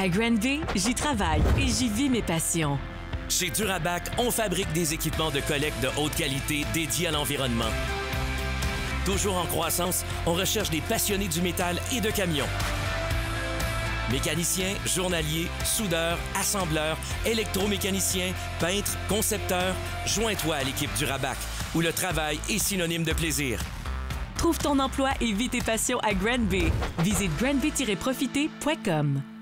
À Granby, j'y travaille et j'y vis mes passions. Chez Durabac, on fabrique des équipements de collecte de haute qualité dédiés à l'environnement. Toujours en croissance, on recherche des passionnés du métal et de camions. Mécaniciens, journaliers, soudeurs, assembleurs, électromécaniciens, peintres, concepteurs, joins-toi à l'équipe Durabac, où le travail est synonyme de plaisir. Trouve ton emploi et vis tes passions à Granby. Visite granby-profiter.com.